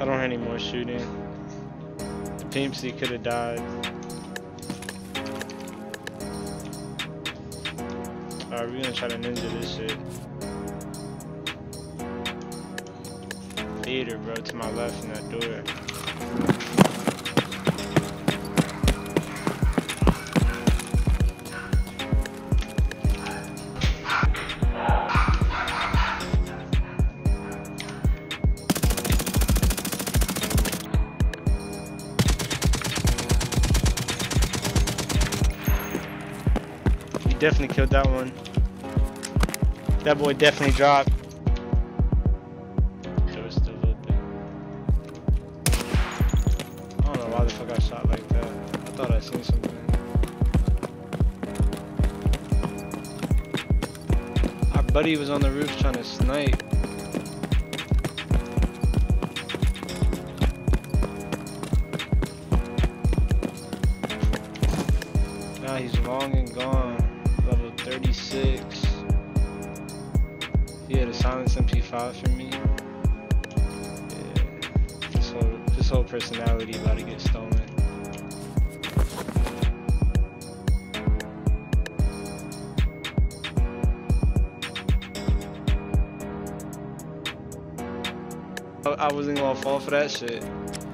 I don't hear any more shooting. The Pimpsy could have died. Alright, we're gonna try to ninja this shit. Theater, bro, to my left in that door. Definitely killed that one. That boy definitely dropped. It was still open. I don't know why the fuck I shot like that. I thought I seen something. Our buddy was on the roof trying to snipe. Now he's long and gone. Level 36. He had a silenced MP5 for me. Yeah. This whole personality about to get stolen. I wasn't gonna fall for that shit.